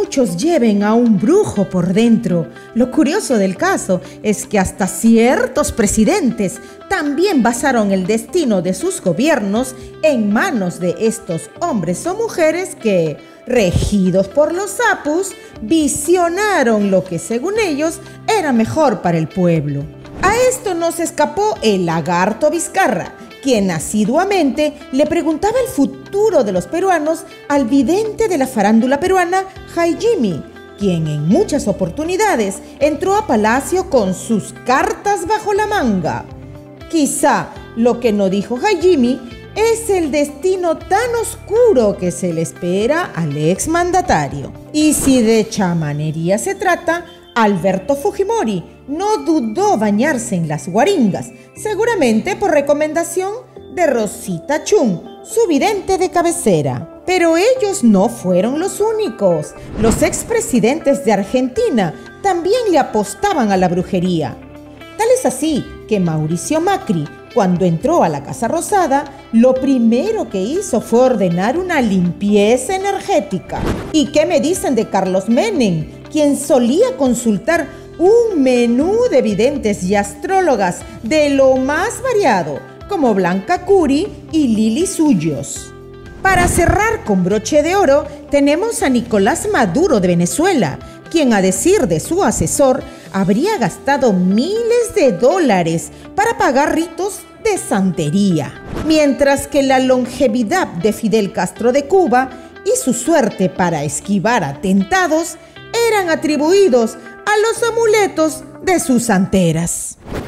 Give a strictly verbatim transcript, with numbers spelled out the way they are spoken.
muchos lleven a un brujo por dentro. Lo curioso del caso es que hasta ciertos presidentes también basaron el destino de sus gobiernos en manos de estos hombres o mujeres que, regidos por los sapos, visionaron lo que según ellos era mejor para el pueblo. A esto no se escapó el lagarto Vizcarra, quien asiduamente le preguntaba el futuro de los peruanos al vidente de la farándula peruana, Jay Jimmy, quien en muchas oportunidades entró a Palacio con sus cartas bajo la manga. Quizá lo que no dijo Jay Jimmy es el destino tan oscuro que se le espera al exmandatario. Y si de chamanería se trata, Alberto Fujimori no dudó bañarse en las guaringas, seguramente por recomendación de Rosita Chun, su vidente de cabecera. Pero ellos no fueron los únicos. Los expresidentes de Argentina también le apostaban a la brujería. Tal es así que Mauricio Macri, cuando entró a la Casa Rosada, lo primero que hizo fue ordenar una limpieza energética. ¿Y qué me dicen de Carlos Menem, quien solía consultar un menú de videntes y astrólogas de lo más variado, como Blanca Curi y Lili Suyos? Para cerrar con broche de oro, tenemos a Nicolás Maduro de Venezuela, quien, a decir de su asesor, habría gastado miles de dólares para pagar ritos de santería. Mientras que la longevidad de Fidel Castro de Cuba y su suerte para esquivar atentados eran atribuidos a los amuletos de sus santeras.